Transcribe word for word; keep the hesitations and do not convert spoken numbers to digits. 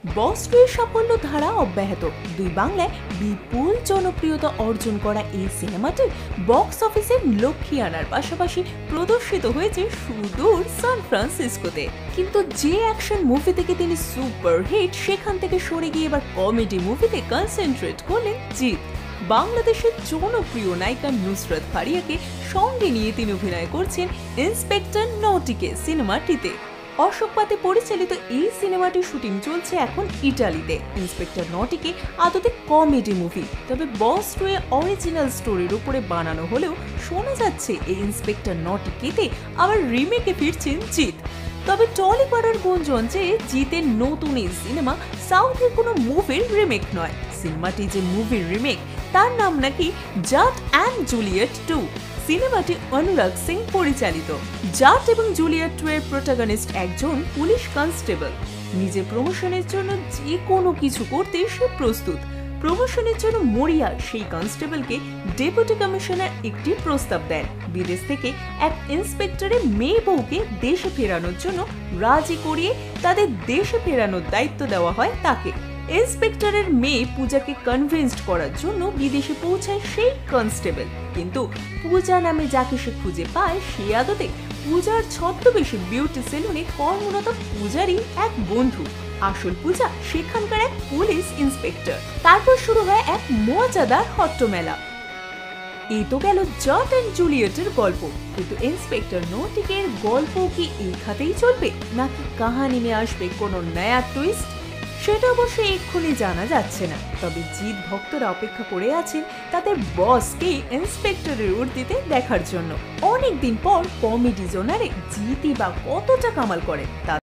বস টুয়ের সাফল্য ধারা অব্যাহত। দুই বাংলায় বিপুল জনপ্রিয়তা অর্জন করা এই সিনেমাটি বক্স অফিসে লক্ষ্মী আনার পাশাপাশি প্রদর্শিত হয়েছে সুদূর সান ফ্রান্সিসকোতে। কিন্তু যে অ্যাকশন মুভি থেকে তিনি সুপার হিট, সেখান থেকে সরে গিয়ে এবার কমেডি মুভিতে কনসেন্ট্রেট করলেন জিৎ। বাংলাদেশের জনপ্রিয় নায়িকা নুসরাত ফারিয়াকে সঙ্গে নিয়ে তিনি অভিনয় করছেন ইন্সপেক্টর নটিকে সিনেমাটিতে। অশোক পাতে পরিচালিত এই সিনেমাটির শুটিং চলছে এখন ইটালিতে। ইন্সপেক্টর নটিকে আদতে কমেডি মুভি, তবে বস টু এ অরিজিনাল স্টোরির উপরে বানানো হলেও শোনা যাচ্ছে এই ইন্সপেক্টর নটিকেতে আবার রিমেকে ফিরছেন জিৎ। তবে টলিপাড়ার গুঞ্জন যে জিতের নতুন এই সিনেমা সাউথের কোনো মুভির রিমেক নয়। সিনেমাটি যে মুভির রিমেক তার নাম নাকি জাট অ্যান্ড জুলিয়েট টু। সিনেমাটি অনুরাগ সিং পরিচালিত। জাট এবং জুলিয়েট টু এর প্রোটাগনিস্ট একজন পুলিশ কনস্টেবল। নিজের প্রমোশনের জন্য যে কোনো কিছু করতে সে প্রস্তুত। প্রমোশনের জন্য মরিয়া সেই কনস্টেবলকে ডেপুটি কমিশনার একটি প্রস্তাব দেন। বিদেশ থেকে এক ইন্সপেক্টরের মেয়ে বউকে দেশে ফেরানোর জন্য রাজি করিয়ে তাদের দেশে ফেরানোর দায়িত্ব দেওয়া হয় তাকে। ইন্সপেক্টরের মেয়ে পূজাকে কনভিন্সড করার জন্য বিদেশে পৌঁছায় সেই কনস্টেবল, কিন্তু পূজা নামে যাকে সে খুঁজে পায় সে আদতে পূজার ছদ্মবেশী বিউটি সেলুনে কর্মরত পূজারই এক বন্ধু। আসল পূজা সেখানকার এক পুলিশ ইন্সপেক্টর। তারপর শুরু হয় এক মজাদার হট্টমেলা। এই তো গেল জাট অ্যান্ড জুলিয়েটের গল্প, কিন্তু ইন্সপেক্টর নটিকের গল্প কি এই খাতেই চলবে, নাকি কাহানি নিয়ে আসবে কোনো নয়া টুইস্ট? সেটা অবশ্যই এক্ষুনি জানা যাচ্ছে না। তবে জিৎ ভক্তরা অপেক্ষা করে আছেন তাদের বসকে ইন্সপেক্টরের উর্দিতে দেখার জন্য। অনেকদিন পর কমেডি জোনারে জিতই বা কতটা কামাল করে তা